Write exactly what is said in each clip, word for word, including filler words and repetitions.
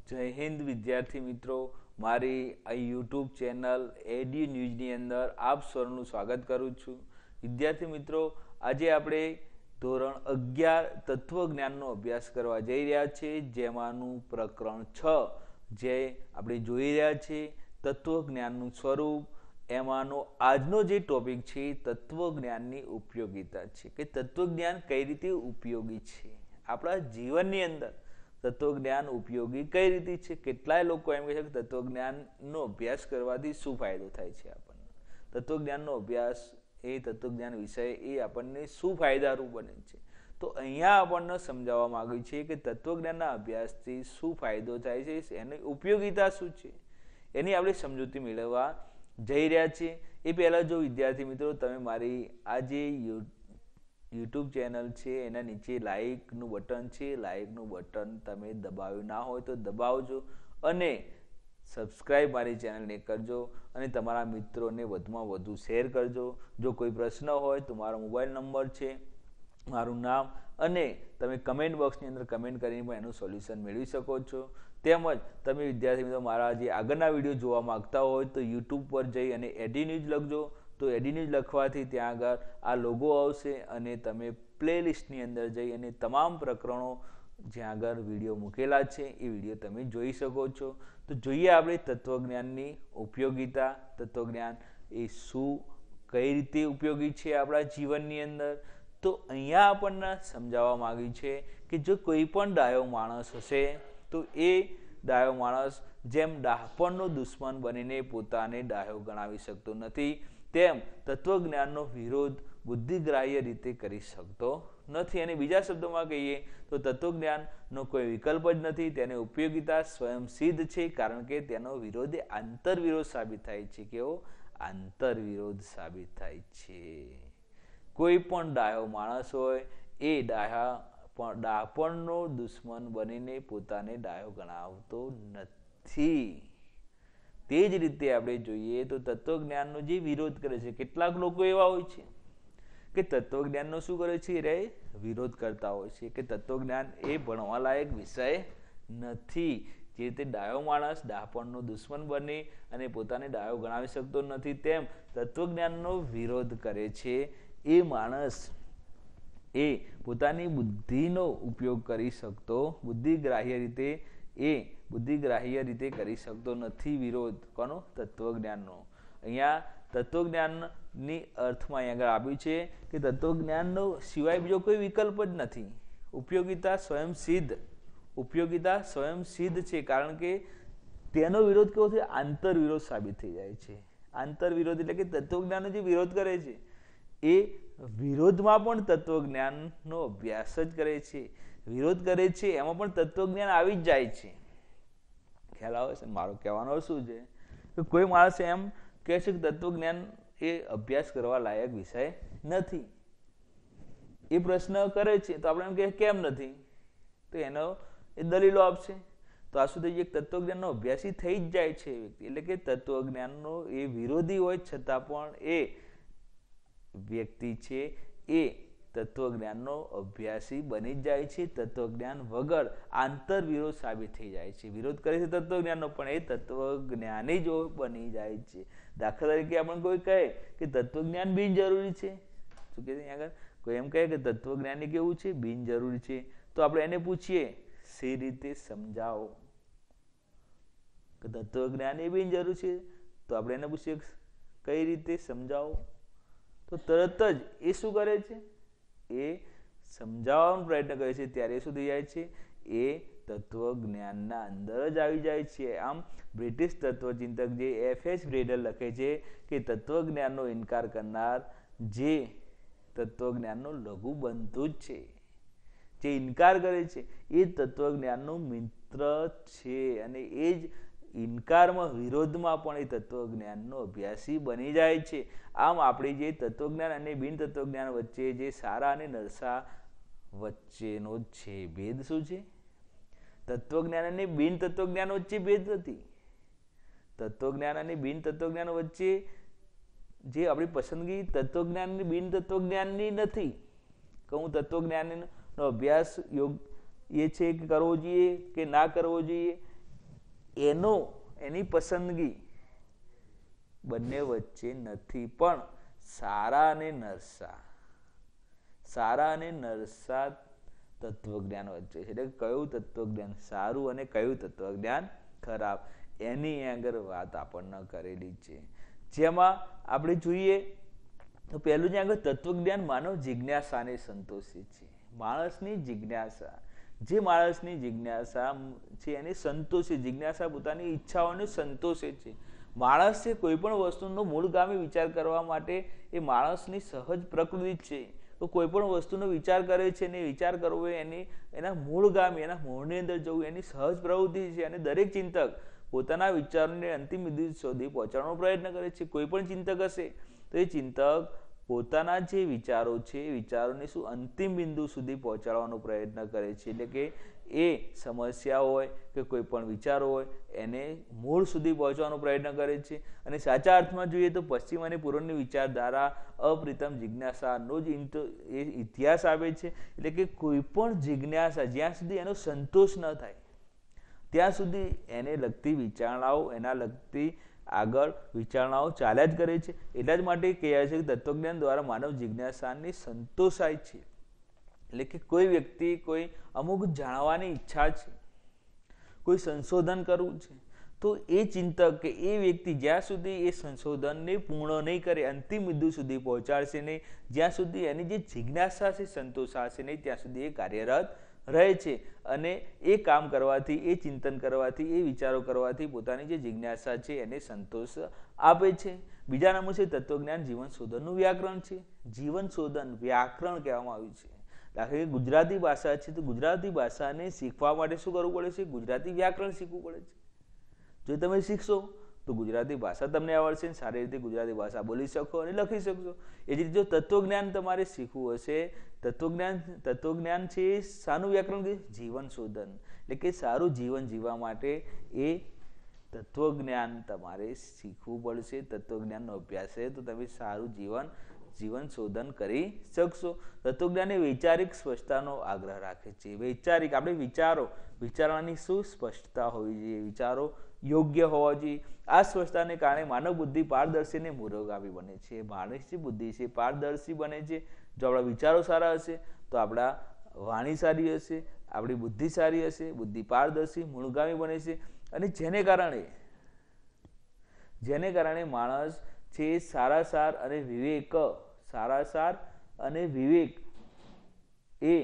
જય હિન્દ વિદ્યાર્થી મિત્રો, મારી આ યુટ્યુબ ચેનલ એડી ન્યૂઝની અંદર આપ સૌનું સ્વાગત કરું છું. વિદ્યાર્થી મિત્રો, આજે આપણે ધોરણ અગિયાર તત્વજ્ઞાનનો અભ્યાસ કરવા જઈ રહ્યા છીએ, જેમાંનું પ્રકરણ છ જે આપણે જોઈ રહ્યા છીએ તત્વજ્ઞાનનું સ્વરૂપ. એમાંનો આજનો જે ટોપિક છે તત્વજ્ઞાનની ઉપયોગિતા છે, કે તત્વજ્ઞાન કઈ રીતે ઉપયોગી છે આપણા જીવનની અંદર. તત્વજ્ઞાન ઉપયોગી કઈ રીતે છે? કેટલાય લોકો એમ કહે છે કે તત્વજ્ઞાનનો અભ્યાસ કરવાથી શું ફાયદો થાય છે આપણને, તત્વજ્ઞાનનો અભ્યાસ એ તત્વજ્ઞાન વિષય એ આપણને શું ફાયદારૂપ બને છે. તો અહીંયા આપણને સમજાવવા માંગ્યું છે કે તત્વજ્ઞાનના અભ્યાસથી શું ફાયદો થાય છે, એની ઉપયોગિતા શું છે, એની આપણે સમજૂતી મેળવવા જઈ રહ્યા છીએ. એ પહેલાં જો વિદ્યાર્થી મિત્રો તમે મારી આ જે યુટ્યુબ ચેનલ છે એના નીચે લાઇકનું બટન છે, લાઇકનું બટન તમે દબાવ્યું ના હોય તો દબાવજો અને સબસ્ક્રાઈબ મારી ચેનલને કરજો અને તમારા મિત્રોને વધુમાં વધુ શેર કરજો. જો કોઈ પ્રશ્ન હોય તો મારો મોબાઈલ નંબર છે, મારું નામ, અને તમે કમેન્ટ બોક્સની અંદર કમેન્ટ કરીને પણ એનું સોલ્યુશન મેળવી શકો છો. તેમજ તમે વિદ્યાર્થી મિત્રો મારા જે આગળના વિડીયો જોવા માગતા હોય તો યુટ્યુબ પર જઈ અને એડી ન્યૂઝ લખજો. તો એડી ન્યૂઝ લખવાથી ત્યાં આગળ આ લોગો આવશે અને તમે પ્લેલિસ્ટની અંદર જઈ અને તમામ પ્રકરણો જ્યાં આગળ વિડીયો મૂકેલા છે એ વિડીયો તમે જોઈ શકો છો. તો જોઈએ આપણે તત્વજ્ઞાનની ઉપયોગિતા. તત્વજ્ઞાન એ શું, કઈ રીતે ઉપયોગી છે આપણા જીવનની અંદર. તો અહીંયા આપણને સમજાવવા માંગ્યું છે કે જો કોઈ પણ ડાયો માણસ હશે તો એ ડાયો માણસ જેમ ડાહપણનો દુશ્મન બનીને પોતાને ડાયો ગણાવી શકતો નથી, તેમ તત્વજ્ઞાનનો વિરોધ બુદ્ધિગ્રાહ્ય રીતે કરી શકતો નથી. અને બીજા શબ્દોમાં કહીએ તો તત્વજ્ઞાનનો કોઈ વિકલ્પ જ નથી. તેની ઉપયોગિતા સ્વયંસિદ્ધ છે, કારણ કે તેનો વિરોધ એ આંતરવિરોધ સાબિત થાય છે. કેવો આંતરવિરોધ સાબિત થાય છે. કોઈ પણ ડાયો માણસ હોય એ ડાયા પણ ડાપણનો દુશ્મન બનીને પોતાને ડાયો ગણાવતો નથી. તે જ રીતે આપણે જોઈએ તો તત્વજ્ઞાનનો જે વિરોધ કરે છે, કેટલાક લોકો એવા હોય છે કે તત્વજ્ઞાનનો શું કરે છે, રે વિરોધ કરતા હોય છે કે તત્વજ્ઞાન એ ભણવા લાયક વિષય નથી. જે રીતે ડાયો માણસ ડાપણનો દુશ્મન બની અને પોતાને ડાયો ગણાવી શકતો નથી, તેમ તત્વજ્ઞાનનો વિરોધ કરે છે એ માણસ એ પોતાની બુદ્ધિનો ઉપયોગ કરી શકતો, બુદ્ધિગ્રાહ્ય રીતે એ બુદ્ધિગ્રાહ્ય રીતે કરી શકતો નથી. વિરોધ કોનો? તત્વજ્ઞાનનો. અહીંયા તત્વજ્ઞાનની અર્થમાં અહીં આગળ આપ્યું છે કે તત્વજ્ઞાનનો સિવાય બીજો કોઈ વિકલ્પ જ નથી. ઉપયોગિતા સ્વયંસિદ્ધ, ઉપયોગિતા સ્વયંસિદ્ધ છે, કારણ કે તેનો વિરોધ કેવો છે? આંતરવિરોધ સાબિત થઈ જાય છે. આંતરવિરોધ એટલે કે તત્વજ્ઞાનનો જે વિરોધ કરે છે એ વિરોધમાં પણ તત્વજ્ઞાનનો અભ્યાસ જ કરે છે. વિરોધ કરે છે એમાં પણ તત્વજ્ઞાન આવી જ જાય છે. ખ્યાલ આવે છે મારો કહેવાનો શું છે? કે કોઈ માણસ એમ કહે છે કે તત્વજ્ઞાન એ અભ્યાસ કરવા લાયક વિષય નથી, એ પ્રશ્ન કરે છે તો આપણે એમ કહે કેમ નથી, તો એનો એ દલીલો આપશે. તો આ સુધી એક તત્વજ્ઞાનનો અભ્યાસી થઈ જ જાય છે વ્યક્તિ. એટલે કે તત્વજ્ઞાનનો એ વિરોધી હોય છતાં પણ એ વ્યક્તિ છે એ તત્વજ્ઞાનનો અભ્યાસી બની જાય છે. તત્વજ્ઞાન વગર આંતરવિરોધ સાબિત થઈ જાય છે. વિરોધ કરે છે તત્વજ્ઞાનનો, પણ એ તત્વજ્ઞાની જ બની જાય છે. દાખલા તરીકે આપણે કોઈ કહે કે તત્વજ્ઞાન બિનજરૂરી છે, શું કહે છે આગળ? કોઈ એમ કહે કે તત્વજ્ઞાની કેવું છે? બિનજરૂરી છે. તો આપણે એને પૂછીએ સી રીતે સમજાવો કે તત્વજ્ઞાન એ બિનજરૂરી છે, તો આપણે એને પૂછીએ કઈ રીતે સમજાવો, તો તરત જ એ શું કરે છે? એ સમજાવવાનો પ્રયત્ન કરે છે. ત્યારે શું થઈ જાય છે? એ તત્વજ્ઞાનના અંદર જ આવી જાય છે. આમ બ્રિટિશ તત્વચિંતક જે એફ એચ બ્રેડર લખે છે કે તત્વજ્ઞાનનો ઇનકાર કરનાર જે તત્વજ્ઞાનનો લઘુ બંધુ જ છે, જે ઇનકાર કરે છે એ તત્વજ્ઞાનનો મિત્ર છે, અને એ જ ઇનકારમાં વિરોધમાં પણ એ તત્વજ્ઞાનનો અભ્યાસી બની જાય છે. આમ આપણે જે તત્વજ્ઞાન અને બિન તત્વજ્ઞાન વચ્ચે જે સારા અને નરસા વચ્ચેનો છે ભેદ શું છે? તત્વજ્ઞાન અને બિન તત્વજ્ઞાન વચ્ચે ભેદ નથી. તત્વજ્ઞાન અને બિન તત્વજ્ઞાન વચ્ચે જે આપણી પસંદગી તત્વજ્ઞાન અને બિન તત્વજ્ઞાનની નથી. કે હું તત્વજ્ઞાનનો અભ્યાસ યોગ એ છે કે કરવો જોઈએ કે ના કરવો જોઈએ, એનો એની પસંદગી બંને વચ્ચે નથી, પણ સારા અને નરસા સારા અને નરસા તત્વજ્ઞાન વચ્ચે છે. એટલે કયું તત્વજ્ઞાન સારું અને કયું તત્વજ્ઞાન ખરાબ, એની આગળ વાત આપણને કરેલી છે. જેમાં આપણે જોઈએ તો પહેલું જ આગળ તત્વજ્ઞાન માનવ જિજ્ઞાસાને સંતોષે છે. માણસની જિજ્ઞાસા, જે માણસની જિજ્ઞાસા છે એને સંતોષે, જિજ્ઞાસા પોતાની ઈચ્છાઓને સંતોષે છે. માણસ છે કોઈ પણ વસ્તુનો મૂળગામી વિચાર કરવા માટે એ માણસની સહજ પ્રકૃતિ છે. તો કોઈ પણ વસ્તુનો વિચાર કરે છે ને વિચાર કરવો એની એના મૂળગામી, એના મૂળની અંદર જવું એની સહજ પ્રવૃત્તિ છે. અને દરેક ચિંતક પોતાના વિચારોને અંતિમ બિંદુ સુધી પહોંચવાનો પ્રયત્ન કરે છે. કોઈ પણ ચિંતક હશે તો એ ચિંતક પોતાના જે વિચારો છે એ વિચારોને શું અંતિમ બિંદુ સુધી પહોંચાડવાનો પ્રયત્ન કરે છે. એટલે કે એ સમસ્યા હોય કે કોઈ પણ વિચારો હોય એને મૂળ સુધી પહોંચવાનો પ્રયત્ન કરે છે. અને સાચા અર્થમાં જોઈએ તો પશ્ચિમ અને પૂર્વની વિચારધારા અપ્રિતમ જિજ્ઞાસાનો જ એ ઇતિહાસ આપે છે. એટલે કે કોઈ પણ જિજ્ઞાસા જ્યાં સુધી એનો સંતોષ ન થાય ત્યાં સુધી એને લગતી વિચારણાઓ, એના લગતી આગળ વિચારણાઓ ચાલ્યા જ કરે છે. એટલા જ માટે કહેવાય છે કે તત્વજ્ઞાન દ્વારા માનવ જિજ્ઞાસાને સંતોષાય છે. એટલે કે કોઈ વ્યક્તિ કોઈ અમુક જાણવાની ઈચ્છા છે, કોઈ સંશોધન કરવું છે, તો એ ચિંતક કે એ વ્યક્તિ જ્યાં સુધી એ સંશોધનને પૂર્ણ નહીં કરે, અંતિમ બિંદુ સુધી પહોંચાડશે નહીં, જ્યાં સુધી એની જે જિજ્ઞાસા છે સંતોષાશે નહીં, ત્યાં સુધી એ કાર્યરત રહે છે. અને એ કામ કરવાથી, એ ચિંતન કરવાથી, એ વિચારો કરવાથી પોતાની જે જિજ્ઞાસા છે એને સંતોષ આપે છે. બીજા નંબર છે તત્વજ્ઞાન જીવન શોધનનું વ્યાકરણ છે. જીવન શોધન વ્યાકરણ કહેવામાં આવ્યું છે. દાખલા કે ગુજરાતી ભાષા છે તો ગુજરાતી ભાષાને શીખવા માટે શું કરવું પડે છે? ગુજરાતી વ્યાકરણ શીખવું પડે છે. જો તમે શીખશો તો ગુજરાતી ભાષા તમને આવડશે ને સારી રીતે ગુજરાતી ભાષા બોલી શકો અને લખી શકશો. એ જ રીતે જો તત્વજ્ઞાન તમારે શીખવું હશે, તત્વજ્ઞાન તત્વજ્ઞાન છે શાનું વ્યાકરણ કે જીવન શોધન, એટલે કે સારું જીવન જીવવા માટે એ તત્વજ્ઞાન તમારે શીખવું પડશે. તત્વજ્ઞાનનો અભ્યાસ છે તો તમે સારું જીવન જીવન શોધન કરી શકશો. તત્વજ્ઞાન એ વૈચારિક સ્પષ્ટતાનો આગ્રહ રાખે છે. વૈચારિક આપણે વિચારો વિચારવાની શું સ્પષ્ટતા હોવી જોઈએ, વિચારો યોગ્ય હોવા જોઈએ. આ સ્પષ્ટતાને કારણે માનવ બુદ્ધિ પારદર્શી અને મૂળગામી બને છે. માણસની બુદ્ધિ છે પારદર્શી બને છે. જો આપણા વિચારો સારા હશે તો આપણા વાણી સારી હશે, આપણી બુદ્ધિ સારી હશે, બુદ્ધિ પારદર્શી મૂળગામી બને છે. અને જેને કારણે જેને કારણે માણસ છે સારા સાર અને વિવેક સારા સાર અને વિવેક એ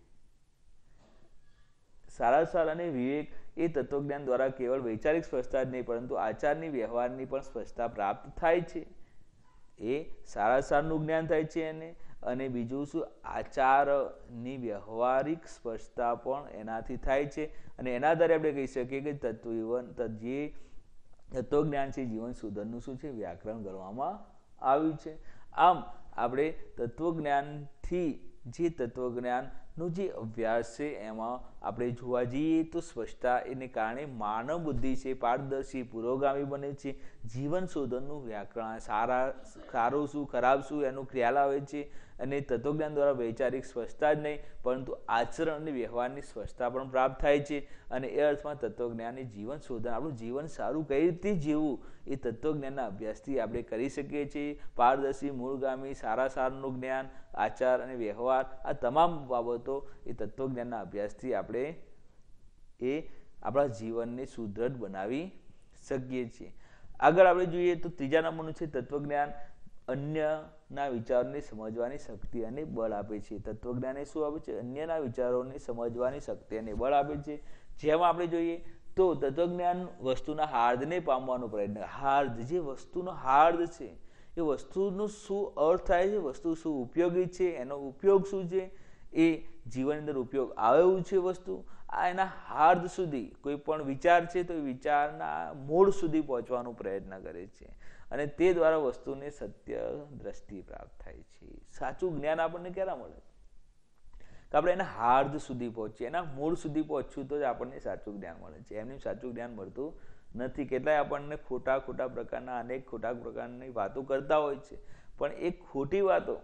સારા સાર અને વિવેક એ તત્વજ્ઞાન દ્વારા કેવળ વૈચારિક સ્પષ્ટતા જ નહીં પરંતુ આચારની વ્યવહારની પણ સ્પષ્ટતા પ્રાપ્ત થાય છે. એ સારા સારનું જ્ઞાન થાય છે એને. અને બીજું શું, આચારની વ્યવહારિક સ્પષ્ટતા પણ એનાથી થાય છે. અને એના આધારે આપણે કહી શકીએ કે તત્વ જે તત્વજ્ઞાન છે જીવન શોધનનું શું છે વ્યાકરણ ગણવામાં આવ્યું છે. આમ આપણે તત્વજ્ઞાનથી જે તત્વજ્ઞાનનો જે અભ્યાસ છે એમાં આપણે જોવા જઈએ તો સ્પષ્ટતા એને કારણે માનવ બુદ્ધિ છે પારદર્શી પુરોગામી બને છે. જીવન શોધનનું વ્યાકરણ સારા સારું શું ખરાબ શું એનો ખ્યાલ આવે છે. અને તત્વજ્ઞાન દ્વારા વૈચારિક સ્પષ્ટતા જ નહીં પરંતુ આચરણ અને વ્યવહારની સ્પષ્ટતા પણ પ્રાપ્ત થાય છે. અને એ અર્થમાં તત્વજ્ઞાન એ જીવન શોધન, આપણું જીવન સારું કઈ રીતે જીવવું એ તત્વજ્ઞાનના અભ્યાસથી આપણે કરી શકીએ છીએ. પારદર્શી મૂળગામી સારા સારનું જ્ઞાન, આચાર અને વ્યવહાર આ તમામ બાબતો એ તત્વજ્ઞાનના અભ્યાસથી આપણે એ આપણા જીવનને સુદૃઢ બનાવી શકીએ છીએ. આગળ આપણે જોઈએ તો ત્રીજા નંબરનું છે તત્વજ્ઞાન અન્યના વિચારોને સમજવાની શક્તિ અને બળ આપે છે. તત્વજ્ઞાન એ શું આપે છે? અન્યના વિચારોને સમજવાની શક્તિ અને બળ આપે છે. જેમાં આપણે જોઈએ તો તત્વજ્ઞાન વસ્તુના હાર્દને પામવાનો પ્રયત્ન, હાર્દ જે વસ્તુનો હાર્દ છે એ વસ્તુનો શું અર્થ થાય છે, વસ્તુ શું ઉપયોગી છે, એનો ઉપયોગ શું છે, એ જીવન અંદર ઉપયોગ આવે એવું છે વસ્તુ, આ એના હાર્દ સુધી કોઈ પણ વિચાર છે તો એ વિચારના મૂળ સુધી પહોંચવાનો પ્રયત્ન કરે છે. અને તે દ્વારા વસ્તુને સત્ય દ્રષ્ટિ પ્રાપ્ત થાય છે. સાચું જ્ઞાન આપણને ક્યારે મળે? કે આપણે એના હાર્દ સુધી પહોંચીએ, એના મૂળ સુધી પહોંચવું તો જ આપણને સાચું જ્ઞાન મળે છે. એમની સાચું જ્ઞાન મળતું નથી. કેટલાય આપણને ખોટા ખોટા પ્રકારના અનેક ખોટા પ્રકારની વાતો કરતા હોય છે, પણ એ ખોટી વાતો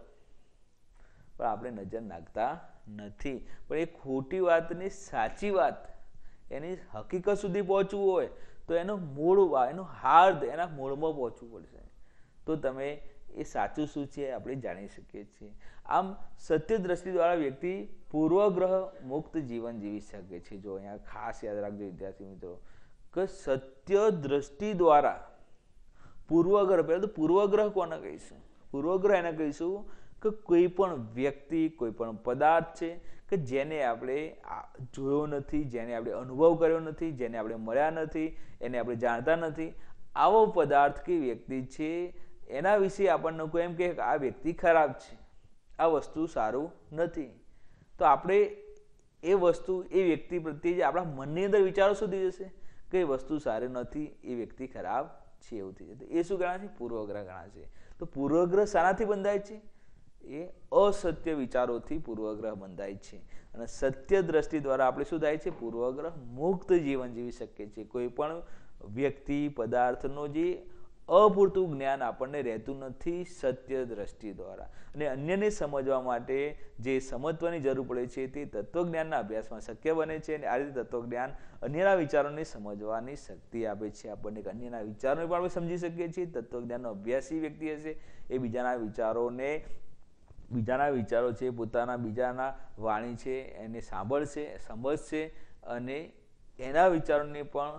પણ આપણે નજર નાખતા નથી. પણ એ ખોટી વાતની સાચી વાત એની હકીકત સુધી પહોંચવું હોય તો એનો મૂળ એનો હાર્દ એના મૂળમાં પહોંચવું પડશે, તો તમે એ સાચું શું છે આપણે જાણી શકીએ છીએ. આમ સત્ય દ્રષ્ટિ દ્વારા વ્યક્તિ પૂર્વગ્રહ મુક્ત જીવન જીવી શકે છે. જો અહીંયા ખાસ યાદ રાખજો વિદ્યાર્થી મિત્રો કે સત્ય દ્રષ્ટિ દ્વારા પૂર્વગ્રહ, પહેલા તો પૂર્વગ્રહ કોને કહીશું? પૂર્વગ્રહ એને કહીશું કે કોઈ પણ વ્યક્તિ, કોઈ પણ પદાર્થ છે કે જેને આપણે જોયો નથી, જેને આપણે અનુભવ કર્યો નથી, જેને આપણે મળ્યા નથી, એને આપણે જાણતા નથી, આવો પદાર્થ કે વ્યક્તિ છે એના વિશે આપણને કોઈ એમ કે આ વ્યક્તિ ખરાબ છે, આ વસ્તુ સારું નથી, તો આપણે એ વસ્તુ એ વ્યક્તિ પ્રત્યે જે આપણા મનની અંદર વિચારો શું થઈ જશે કે એ વસ્તુ સારી નથી, એ વ્યક્તિ ખરાબ છે, એવું થઈ જશે. એ શું ગણાશે? પૂર્વગ્રહ ગણાશે. તો પૂર્વગ્રહ શાનાથી બંધાય છે? એ અસત્ય વિચારોથી પૂર્વગ્રહ બંધાય છે. અને સત્ય દ્રષ્ટિ દ્વારા આપણે શું થાય છે? પૂર્વગ્રહ મુક્ત જીવન જીવી શકીએ છીએ. કોઈ પણ વ્યક્તિ પદાર્થનો જે અપૂરતું જ્ઞાન આપણને રહેતું નથી સત્ય દ્રષ્ટિ દ્વારા. અને અન્યને સમજવા માટે જે સમજવાની જરૂર પડે છે તે તત્વજ્ઞાનના અભ્યાસમાં શક્ય બને છે. અને આ રીતે તત્વજ્ઞાન અન્યના વિચારોને સમજવાની શક્તિ આપે છે આપણને. અન્યના વિચારોને પણ આપણે સમજી શકીએ છીએ. તત્વજ્ઞાનનો અભ્યાસી વ્યક્તિ હશે એ બીજાના વિચારોને, બીજાના વિચારો છે, પોતાના બીજાના વાણી છે એને સાંભળશે, સમજશે અને એના વિચારોને પણ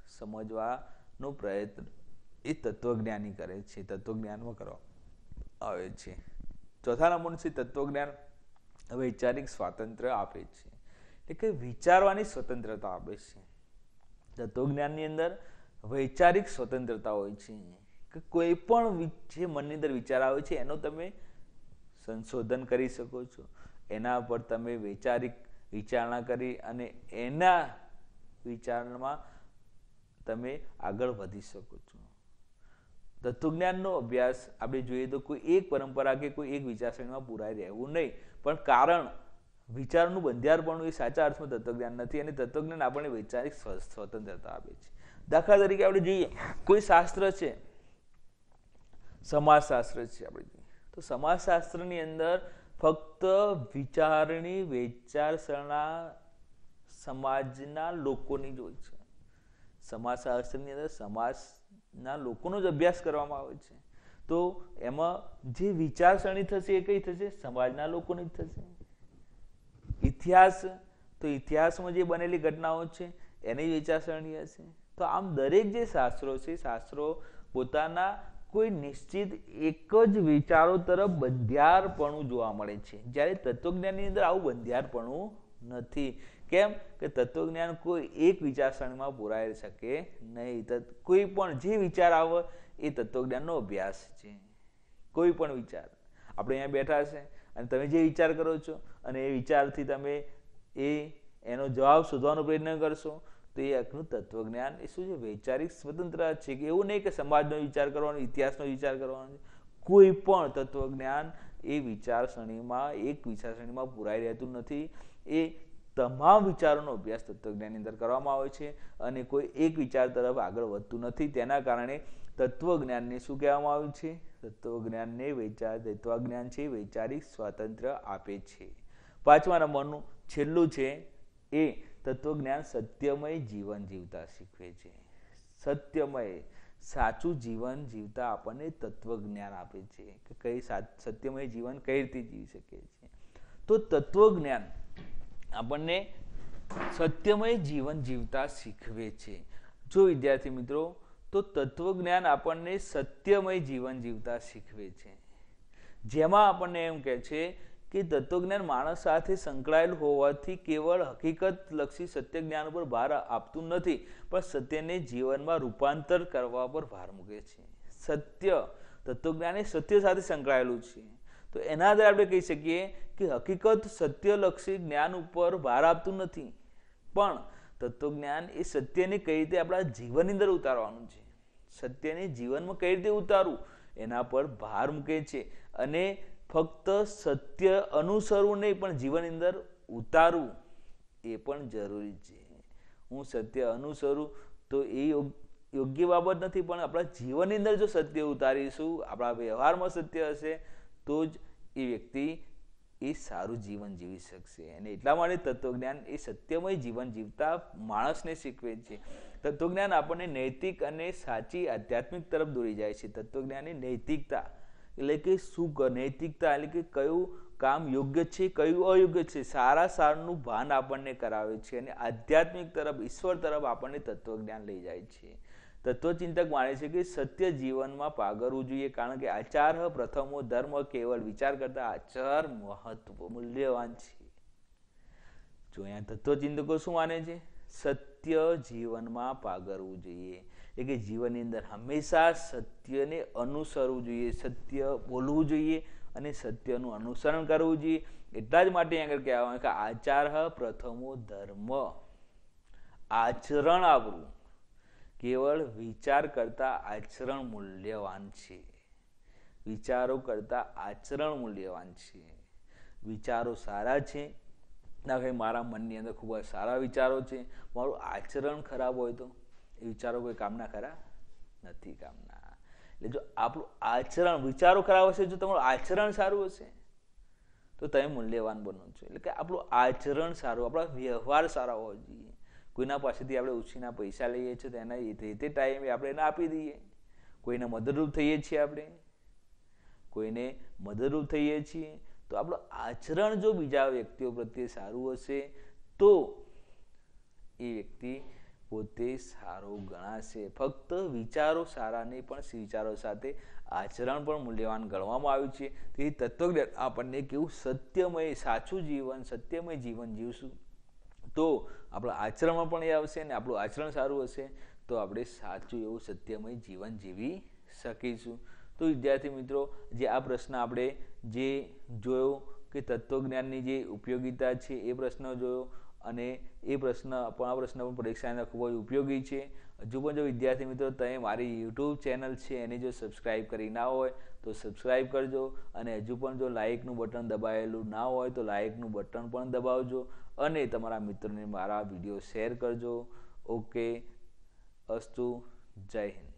સમજવાનો પ્રયત્ન એ તત્વજ્ઞાની કરે છે, તત્વજ્ઞાનમાં કરવામાં આવે છે. ચોથા નંબરનું છે તત્વજ્ઞાન વૈચારિક સ્વાતંત્ર્ય આપે છે, એટલે કે વિચારવાની સ્વતંત્રતા આપે છે. તત્વજ્ઞાનની અંદર વૈચારિક સ્વતંત્રતા હોય છે કે કોઈ પણ જે મનની અંદર વિચાર આવે છે એનો તમે સંશોધન કરી શકો છો, એના પર તમે વૈચારિક વિચારણા કરી અને એના વિચારણામાં તમે આગળ વધી શકો છો. તત્વજ્ઞાનનો અભ્યાસ આપણે જોઈએ તો કોઈ એક પરંપરા કે કોઈ એક વિચારસરણીમાં પુરાઈ રહેવું નહીં, પણ કારણ વિચારનું બંધિયારપણું એ સાચા અર્થમાં તત્વજ્ઞાન નથી. અને તત્વજ્ઞાન આપણને વૈચારિક સ્વતંત્રતા આપે છે. દાખલા તરીકે આપણે જોઈએ કોઈ શાસ્ત્ર છે, સમાજશાસ્ત્ર છે, આપણે જોઈએ તો સમાજશાસ્ત્રની અંદર ફક્ત વિચારણી વિચારસરણા સમાજના લોકોની જ હોય છે. સમાજશાસ્ત્રની અંદર સમાજના લોકોનો જ અભ્યાસ કરવામાં આવે છે. તો એમાં જે વિચારસરણી થશે એ કઈ થશે? સમાજના લોકોની જ થશે. ઇતિહાસ તો ઇતિહાસમાં જે બનેલી ઘટનાઓ છે એની વિચારસરણી હશે. તો આમ દરેક જે શાસ્ત્રો છે, શાસ્ત્રો પોતાના કોઈ નિશ્ચિત એક જ વિચારો તરફ બંધિયારપણું જોવા મળે છે, જ્યારે તત્વજ્ઞાનની અંદર આવું બંધિયારપણું નથી. કેમ કે તત્વજ્ઞાન કોઈ એક વિચારસરણીમાં પુરાઈ શકે નહીં. કોઈ પણ જે વિચાર આવે એ તત્વજ્ઞાનનો અભ્યાસ છે. કોઈ પણ વિચાર આપણે અહીંયા બેઠા છે અને તમે જે વિચાર કરો છો અને એ વિચારથી તમે એ એનો જવાબ શોધવાનો પ્રયત્ન કરશો તો એ આખનું તત્વજ્ઞાન એ શું છે? વૈચારિક સ્વતંત્રતા છે. કે એવું નહીં કે સમાજનો વિચાર કરવાનો, ઇતિહાસનો વિચાર કરવાનો. કોઈ પણ તત્વજ્ઞાન એ વિચારસરણીમાં એક વિચારસરણીમાં પુરાઈ રહેતું નથી. એ તમામ વિચારોનો અભ્યાસ તત્વજ્ઞાનની અંદર કરવામાં આવે છે અને કોઈ એક વિચાર તરફ આગળ વધતું નથી. તેના કારણે તત્વજ્ઞાનને શું કહેવામાં આવ્યું છે? તત્વજ્ઞાનને વૈચાર તત્વજ્ઞાન છે વૈચારિક સ્વાતંત્ર્ય આપે છે. પાંચમા નંબરનું છેલ્લું છે એ તત્વજ્ઞાન સત્યમય જીવન જીવતા શીખવે છે. સત્યમય સાચું જીવન જીવતા આપણને તત્વજ્ઞાન આપે છે કે કઈ સત્યમય જીવન કઈ રીતે જીવી શકીએ છીએ. તો તત્વજ્ઞાન આપણને સત્યમય જીવન જીવતા શીખવે છે. જો વિદ્યાર્થી મિત્રો, તો તત્વજ્ઞાન આપણને સત્યમય જીવન જીવતા શીખવે છે, જેમાં આપણને એમ કહે છે કે તત્વજ્ઞાન માણસ સાથે સંકળાયેલ હોવાથી કેવળ હકીકત લક્ષી સત્ય જ્ઞાન ઉપર ભાર આપતું નથી, પણ સત્યને જીવનમાં રૂપાંતર કરવા પર ભાર મૂકે છે. સત્ય તત્વજ્ઞાન એ સત્ય સાથે સંકળાયેલું છે. તો એના આધારે આપણે કહી શકીએ કે હકીકત સત્યલક્ષી જ્ઞાન ઉપર ભાર આપતું નથી, પણ તત્વજ્ઞાન એ સત્યને કઈ રીતે આપણા જીવનની અંદર ઉતારવાનું છે, સત્યને જીવનમાં કઈ રીતે ઉતારવું એના પર ભાર મૂકે છે. અને ફક્ત સત્ય અનુસરવું નહીં પણ જીવનની અંદર ઉતારવું એ પણ જરૂરી છે. હું સત્ય અનુસરું તો એ યોગ્ય બાબત નથી, પણ આપણા જીવનની અંદર જો સત્ય ઉતારીશું, આપણા વ્યવહારમાં સત્ય હશે તો જ એ વ્યક્તિ એ સારું જીવન જીવી શકશે. અને એટલા માટે તત્વજ્ઞાન એ સત્યમય જીવન જીવતા માણસને શીખવે છે. તત્વજ્ઞાન આપણને નૈતિક અને સાચી આધ્યાત્મિક તરફ દોરી જાય છે. તત્વજ્ઞાનની નૈતિકતા એટલે કે શું નૈતિકતા એટલે કે કયું કામ યોગ્ય છે, કયું અયોગ્ય છે, સારા સારનું ભાન આપણને કરાવે છે અને આધ્યાત્મિક તરફ, ઈશ્વર તરફ આપણને તત્વજ્ઞાન લઈ જાય છે. તત્વચિંતક માને છે કે સત્ય જીવનમાં પાગરવું જોઈએ, કારણ કે આચાર પ્રથમો ધર્મ, કેવળ વિચાર કરતા આચાર મહત્વ મૂલ્યવાન છે. જો અહીંયા તત્વચિંતકો શું માને છે? સત્ય જીવનમાં પાગરવું જોઈએ, એટલે કે જીવનની અંદર હંમેશા સત્યને અનુસરવું જોઈએ, સત્ય બોલવું જોઈએ અને સત્યનું અનુસરણ કરવું જોઈએ. એટલા જ માટે આગળ કહેવામાં આવે કે આચાર પ્રથમો ધર્મ, આચરણ આપણું કેવળ વિચાર કરતા આચરણ મૂલ્યવાન છે. વિચારો કરતા આચરણ મૂલ્યવાન છે. વિચારો સારા છે, ના કે મારા મનની અંદર ખૂબ જ સારા વિચારો છે, મારું આચરણ ખરાબ હોય તો એ વિચારો કોઈ કામના ખરા નથી કામના. એટલે જો આપણું આચરણ, વિચારો ખરાબ હશે, જો તમારું આચરણ સારું હશે તો તમે મૂલ્યવાન બનો છો. એટલે કે આપણું આચરણ સારું, આપણા વ્યવહાર સારા હોવા જોઈએ. કોઈના પાસેથી આપણે ઉછીના પૈસા લઈએ છીએ તો એના તે તે ટાઈમે આપણે એને આપી દઈએ. કોઈને મદદરૂપ થઈએ છીએ, આપણે કોઈને મદદરૂપ થઈએ છીએ તો આપણું આચરણ જો બીજા વ્યક્તિઓ પ્રત્યે સારું હશે તો એ વ્યક્તિ પોતે સારો ગણાશે. ફક્ત વિચારો સારા નહીં, પણ વિચારો સાથે આચરણ પણ મૂલ્યવાન ગણવામાં આવ્યું છે. તેથી તત્વજ્ઞાન આપણને કેવું સત્યમય, સાચું જીવન, સત્યમય જીવન જીવશું તો આપણા આચરણમાં પણ એ આવશે, અને આપણું આચરણ સારું હશે તો આપણે સાચું એવું સત્યમય જીવન જીવી શકીશું. તો વિદ્યાર્થી મિત્રો, જે આ પ્રશ્ન આપણે જે જોયો કે તત્વજ્ઞાનની જે ઉપયોગિતા છે એ પ્રશ્ન જોયો, અને એ પ્રશ્ન પણ આ પ્રશ્ન પણ પરીક્ષાના ખૂબ જ ઉપયોગી છે. હજુ પણ જો વિદ્યાર્થી મિત્રો તમે મારી યુટ્યુબ ચેનલ છે એને જો સબસ્ક્રાઈબ કરી ના હોય તો સબસ્ક્રાઈબ કરજો, અને હજુ પણ જો લાઇકનું બટન દબાયેલું ના હોય તો લાઇકનું બટન પણ દબાવજો, અને તમારા મિત્રોને મારા વિડીયો શેર કરજો. ઓકે, અસ્તુ, જય હિન્દ.